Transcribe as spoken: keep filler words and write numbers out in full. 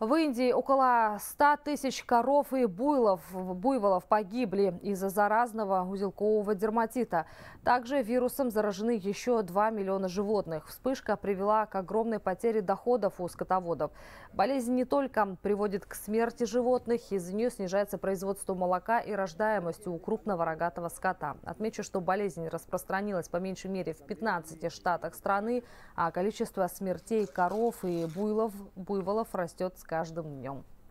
В Индии около ста тысяч коров и буйлов, буйволов погибли из-за заразного узелкового дерматита. Также вирусом заражены еще два миллиона животных. Вспышка привела к огромной потере доходов у скотоводов. Болезнь не только приводит к смерти животных, из-за нее снижается производство молока и рождаемость у крупного рогатого скота. Отмечу, что болезнь распространилась по меньшей мере в пятнадцати штатах страны, а количество смертей коров и буйлов, буйволов растет с каждым днем.